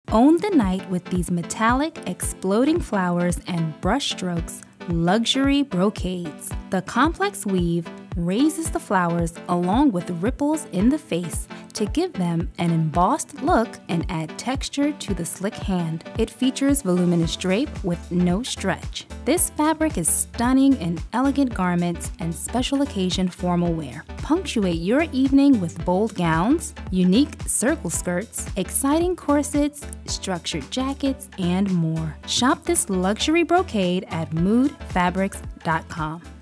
Own the night with these metallic, exploding flowers and Brushstrokes luxury brocades. The complex weave raises the flowers along with ripples in the face to give them an embossed look and add texture to the slick hand. It features voluminous drape with no stretch. This fabric is stunning in elegant garments and special occasion formal wear. Punctuate your evening with bold gowns, unique circle skirts, exciting corsets, structured jackets, and more. Shop this luxury brocade at moodfabrics.com.